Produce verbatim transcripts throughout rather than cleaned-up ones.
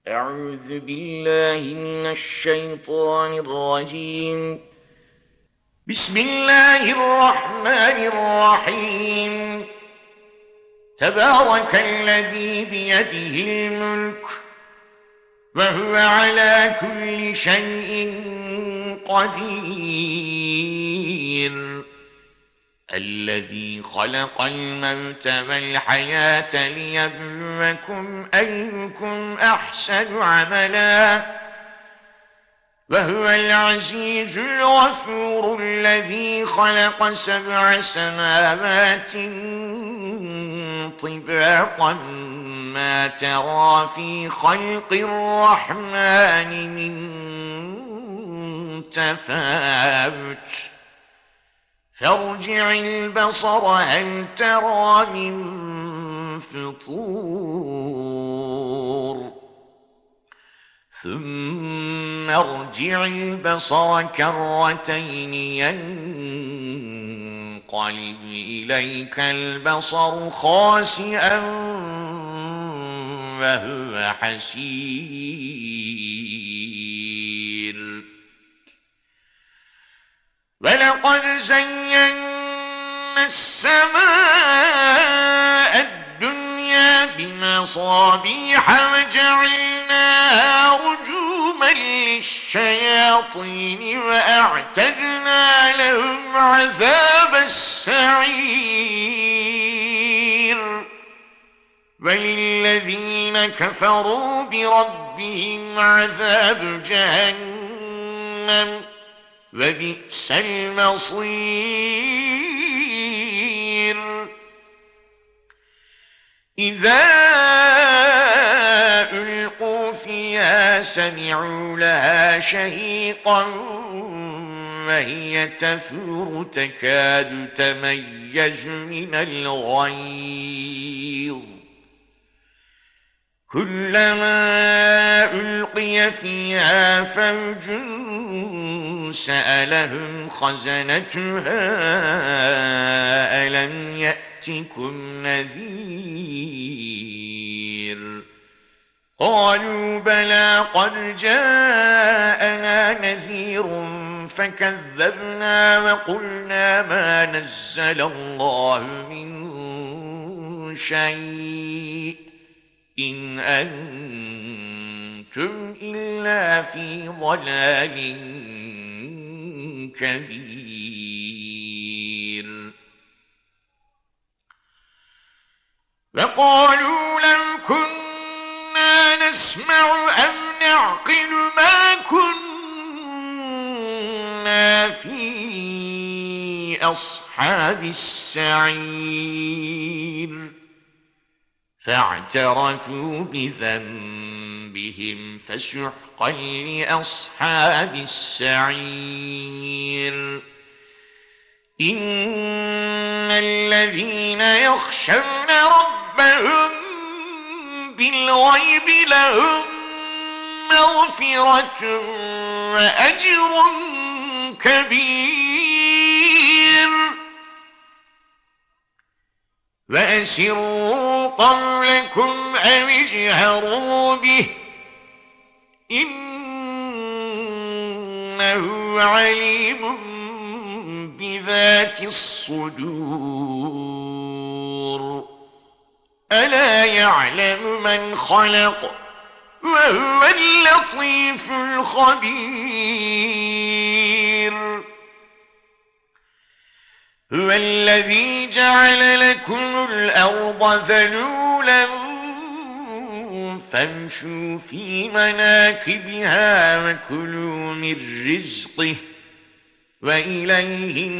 أعوذ بالله من الشيطان الرجيم. بسم الله الرحمن الرحيم. تبارك الذي بيده الملك وهو على كل شيء قدير، الذي خلق الموت والحياة ليبلوكم أيكم أحسن عملا، وهو العزيز الغفور، الذي خلق سبع سماوات طباقا ما ترى في خلق الرحمن من تفاوت، فارجع البصر هل ترى من فطور، ثم ارجع البصر كرتين ينقلب إليك البصر خاسئا وهو حسير. ولقد زينا السماء الدنيا بمصابيح وجعلناها رجوما للشياطين وأعتدنا لهم عذاب السعير. وللذين كفروا بربهم عذاب جهنم وبئس المصير. إذا ألقوا فيها سمعوا لها شهيقا وهي تفور تكاد تميز من الغيظ، كلما ألقي فيها فوج سألهم خزنتها ألم يأتكم نذير، قالوا بلى قد جاءنا نذير فكذبنا وقلنا ما نزل الله من شيء إن أنتم إلا في ضلال كبير. وقالوا لو كنا نسمع أو نعقل ما كنا في أصحاب السعير، فاعترفوا بذنبهم فسحقا لأصحاب السعير. إن الذين يخشون ربهم بالغيب لهم مغفرة وأجر كبير. وأسروا قولكم أو اجهروا به إنه عليم بذات الصدور. ألا يعلم من خلق وهو اللطيف الخبير. هو الذي جعل لكم الأرض ذلولا فامشوا في مناكبها وكلوا من رزقه وإليه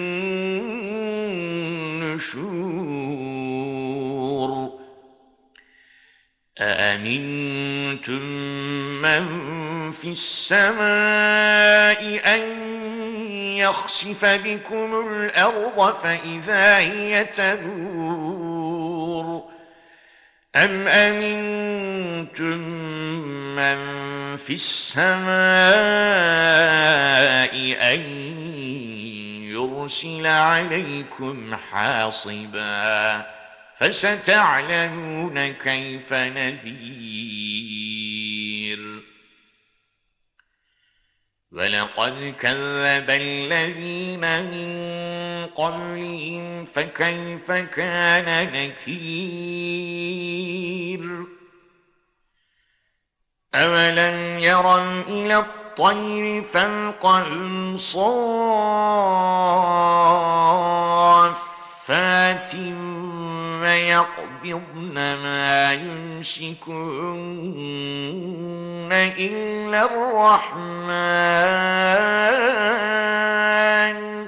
النشور. أأمنتم من في السماء أن يخسف بكم الأرض فإذا هي تمور، أم أمنتم من في السماء أن يرسل عليكم حاصبا فستعلمون كيف نذير. ولقد كذب الذين من قبلهم فكيف كان نكير أولم يروا إلى الطير فوقهم صافات ويقبضن ما يمسكهن إلا الرحمن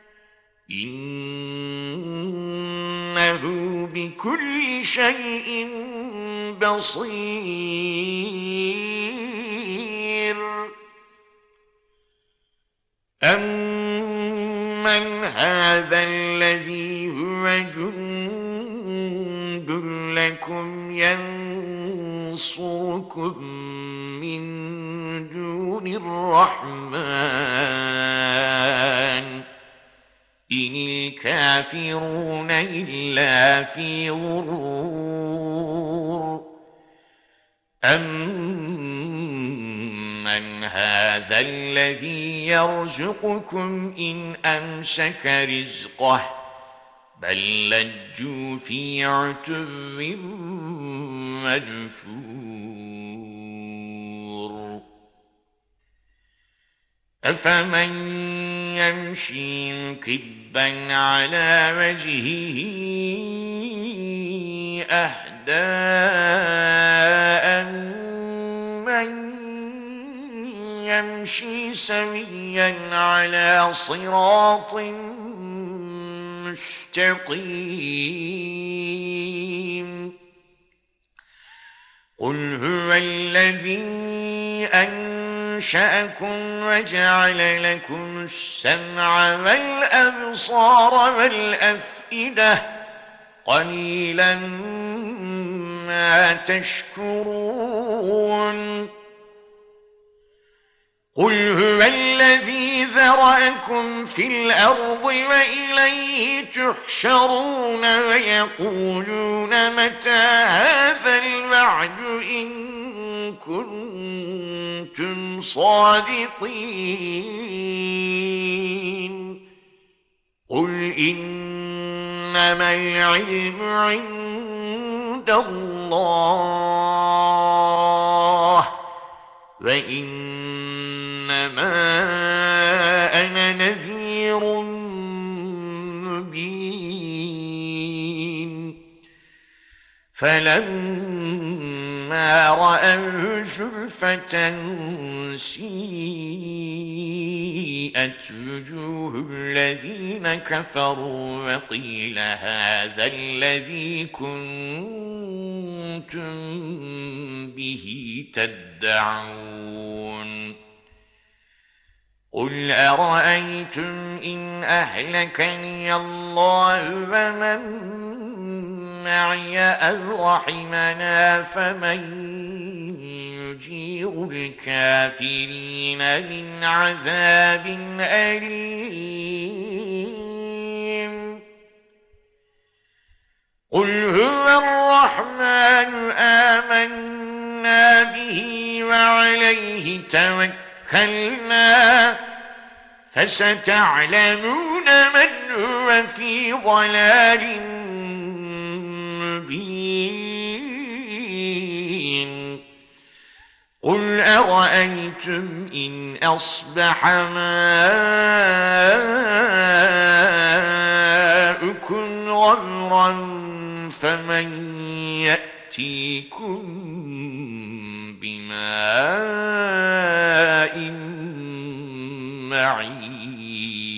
إنه بكل شيء بصير أمن هذا الذي هو جند لكم ينصركم من دون الرحمن إن الكافرون إلا في غرور أمن هذا الذي يرزقكم إن أمسك رزقه بل لجوا في عتو منفور أفمن يمشي مكبا على وجهه أهدى أمن يمشي سويا على صراط مستقيم قل هو الذي أنشأكم وجعل لكم السمع والأبصار والأفئدة قليلا ما تشكرون قل هو الذي ذرأكم في الأرض وإليه تحشرون ويقولون متى هذا الوعد إن كنتم صادقين قل إنما العلم عند الله وإنما أنا نذير مبين فلما رأوه زلفة سيئت وجوه الذين كفروا وقيل هذا الذي كنتم به تدعون قل أرأيتم إن أهلكني الله ومن معي أو رحمنا فمن يجير الكافرين من عذاب أليم قل هو الرحمن آمنا به وعليه توكلنا فستعلمون من هو في ضلال مبين قل أرأيتم إن أصبح ماؤكم غورا فمن يأتيكم بماء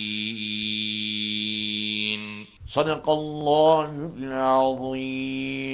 معين صدق الله العظيم.